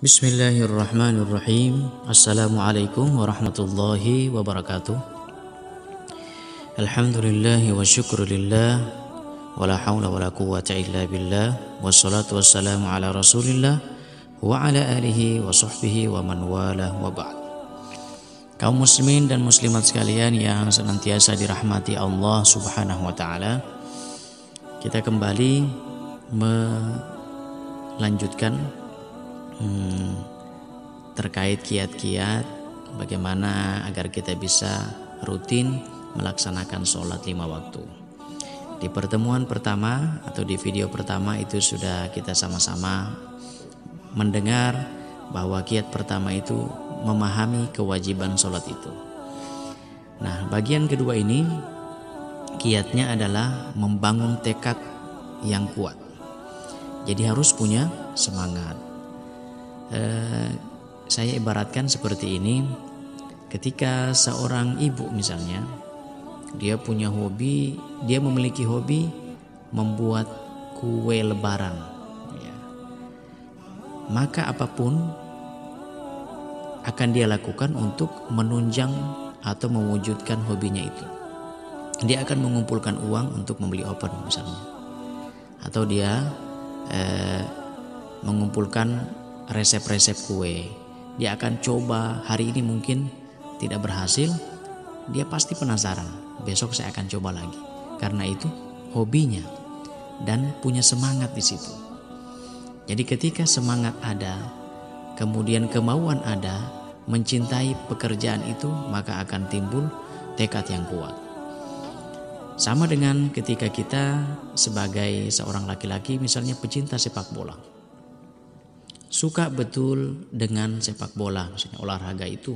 Bismillahirrahmanirrahim. Assalamualaikum warahmatullahi wabarakatuh. Alhamdulillahi wa syukurillah, wa la hawla wa la quwwata illa billah, wassalatu wassalamu ala rasulillah wa ala alihi wa sahbihi wa man wala wa ba'd. Kaum muslimin dan muslimat sekalian yang senantiasa dirahmati Allah subhanahu wa ta'ala, kita kembali melanjutkan terkait kiat-kiat bagaimana agar kita bisa rutin melaksanakan sholat 5 waktu. Di pertemuan pertama atau di video pertama itu sudah kita sama-sama mendengar bahwa kiat pertama itu memahami kewajiban sholat itu. Nah, bagian kedua ini kiatnya adalah membangun tekad yang kuat. Jadi harus punya semangat. Saya ibaratkan seperti ini, ketika seorang ibu misalnya dia punya hobi, dia memiliki hobi membuat kue lebaran ya. Maka apapun akan dia lakukan untuk menunjang atau mewujudkan hobinya itu. Dia akan mengumpulkan uang untuk membeli oven misalnya, atau dia mengumpulkan resep-resep kue. Dia akan coba, hari ini mungkin tidak berhasil, dia pasti penasaran, besok saya akan coba lagi. Karena itu hobinya dan punya semangat di situ. Jadi ketika semangat ada, kemudian kemauan ada, mencintai pekerjaan itu, maka akan timbul tekad yang kuat. Sama dengan ketika kita sebagai seorang laki-laki misalnya pecinta sepak bola, suka betul dengan sepak bola, misalnya olahraga itu,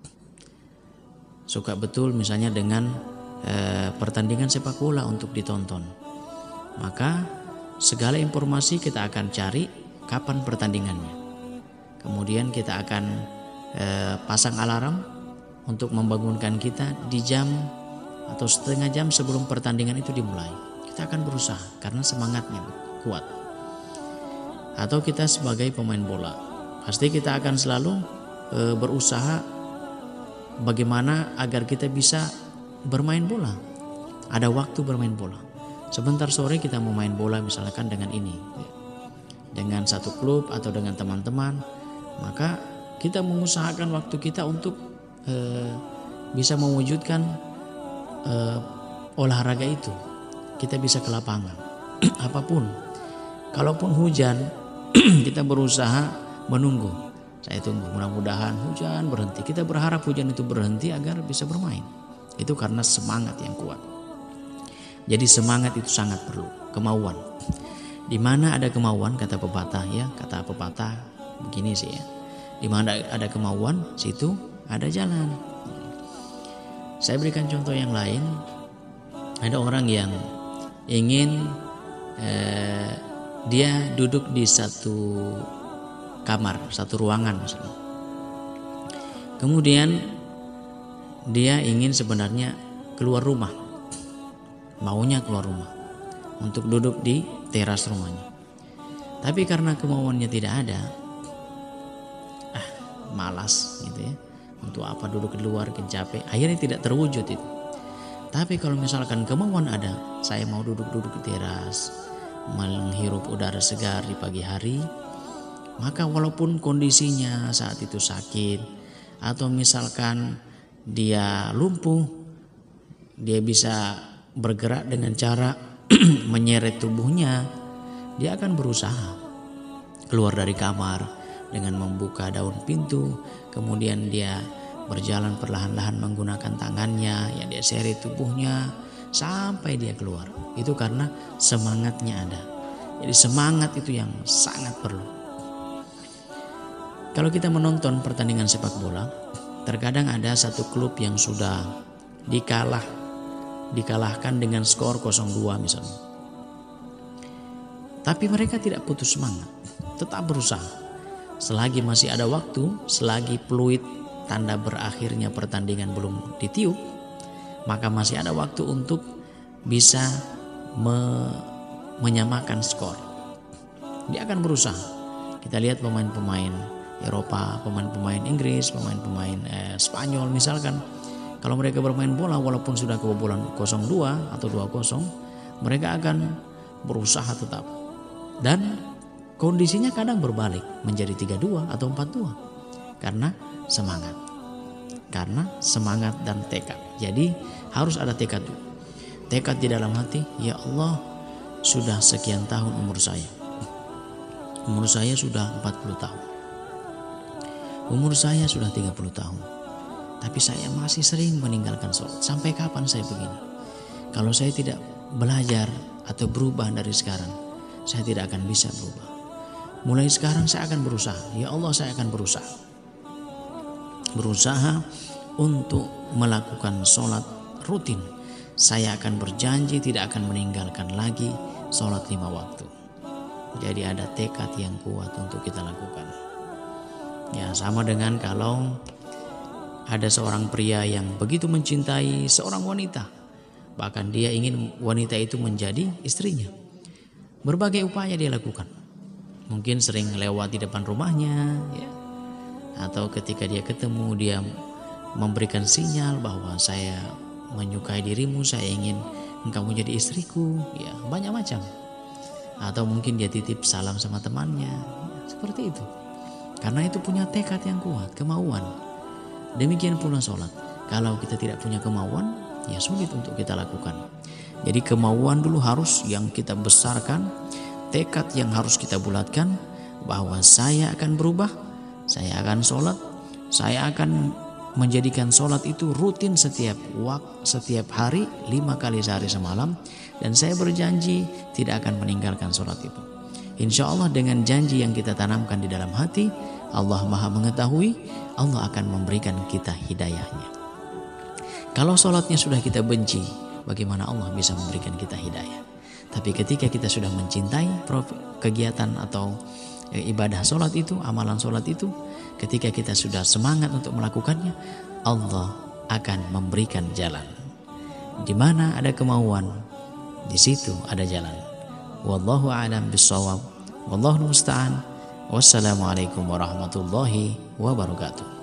suka betul misalnya dengan pertandingan sepak bola untuk ditonton, maka segala informasi kita akan cari kapan pertandingannya. Kemudian kita akan pasang alarm untuk membangunkan kita di jam atau setengah jam sebelum pertandingan itu dimulai. Kita akan berusaha karena semangatnya kuat. Atau kita sebagai pemain bola, pasti kita akan selalu berusaha bagaimana agar kita bisa bermain bola. Ada waktu bermain bola. Sebentar sore kita mau main bola misalkan dengan ini, dengan satu klub atau dengan teman-teman, maka kita mengusahakan waktu kita untuk bisa mewujudkan olahraga itu. Kita bisa ke lapangan, apapun. Kalaupun hujan, kita berusaha menunggu. Saya tunggu, mudah-mudahan hujan berhenti. Kita berharap hujan itu berhenti agar bisa bermain. Itu karena semangat yang kuat. Jadi semangat itu sangat perlu, kemauan. Di mana ada kemauan, kata pepatah ya, kata pepatah begini sih ya. Di mana ada kemauan, situ ada jalan. Saya berikan contoh yang lain. Ada orang yang ingin dia duduk di satu kamar, satu ruangan misalnya. Kemudian dia ingin sebenarnya keluar rumah, maunya keluar rumah untuk duduk di teras rumahnya. Tapi karena kemauannya tidak ada, malas gitu ya. Untuk apa duduk di luar, capek, akhirnya tidak terwujud itu. Tapi kalau misalkan kemauan ada, saya mau duduk-duduk di teras, menghirup udara segar di pagi hari, maka walaupun kondisinya saat itu sakit atau misalkan dia lumpuh, dia bisa bergerak dengan cara menyeret tubuhnya, dia akan berusaha keluar dari kamar dengan membuka daun pintu, kemudian dia berjalan perlahan-lahan menggunakan tangannya, dia seret tubuhnya sampai dia keluar. Itu karena semangatnya ada. Jadi semangat itu yang sangat perlu. Kalau kita menonton pertandingan sepak bola, terkadang ada satu klub yang sudah dikalahkan dengan skor 0-2 misalnya. Tapi mereka tidak putus semangat, tetap berusaha. Selagi masih ada waktu, selagi peluit tanda berakhirnya pertandingan belum ditiup, maka masih ada waktu untuk bisa menyamakan skor. Dia akan berusaha. Kita lihat pemain-pemain Eropa, pemain-pemain Inggris, pemain-pemain Spanyol misalkan, kalau mereka bermain bola walaupun sudah kebobolan 0-2 atau 2-0, mereka akan berusaha tetap. Dan kondisinya kadang berbalik menjadi 3-2 atau 4-2 karena semangat. Karena semangat dan tekad. Jadi harus ada tekad dulu. Tekad di dalam hati, ya Allah, sudah sekian tahun umur saya. Umur saya sudah 40 tahun. Umur saya sudah 30 tahun. Tapi saya masih sering meninggalkan sholat. Sampai kapan saya begini? Kalau saya tidak belajar atau berubah dari sekarang, saya tidak akan bisa berubah. Mulai sekarang saya akan berusaha. Ya Allah, saya akan berusaha. Berusaha untuk melakukan sholat rutin. Saya akan berjanji tidak akan meninggalkan lagi sholat 5 waktu. Jadi ada tekad yang kuat untuk kita lakukan. Ya, sama dengan kalau ada seorang pria yang begitu mencintai seorang wanita, bahkan dia ingin wanita itu menjadi istrinya. Berbagai upaya dia lakukan. Mungkin sering lewat di depan rumahnya, ya. Atau ketika dia ketemu, dia memberikan sinyal bahwa saya menyukai dirimu, saya ingin engkau menjadi istriku, ya, banyak macam. Atau mungkin dia titip salam sama temannya, ya, seperti itu. Karena itu punya tekad yang kuat, kemauan. Demikian pula sholat. Kalau kita tidak punya kemauan, ya sulit untuk kita lakukan. Jadi kemauan dulu harus yang kita besarkan, tekad yang harus kita bulatkan bahwa saya akan berubah, saya akan sholat, saya akan menjadikan sholat itu rutin setiap hari 5 kali sehari semalam, dan saya berjanji tidak akan meninggalkan sholat itu. Insya Allah dengan janji yang kita tanamkan di dalam hati, Allah Maha mengetahui, Allah akan memberikan kita hidayahnya. Kalau sholatnya sudah kita benci, bagaimana Allah bisa memberikan kita hidayah? Tapi ketika kita sudah mencintai kegiatan atau ibadah sholat itu, amalan sholat itu, ketika kita sudah semangat untuk melakukannya, Allah akan memberikan jalan. Di mana ada kemauan, di situ ada jalan. Wallahu a'lam bishawab. Wallahu musta'an. Wassalamualaikum warahmatullahi wabarakatuh.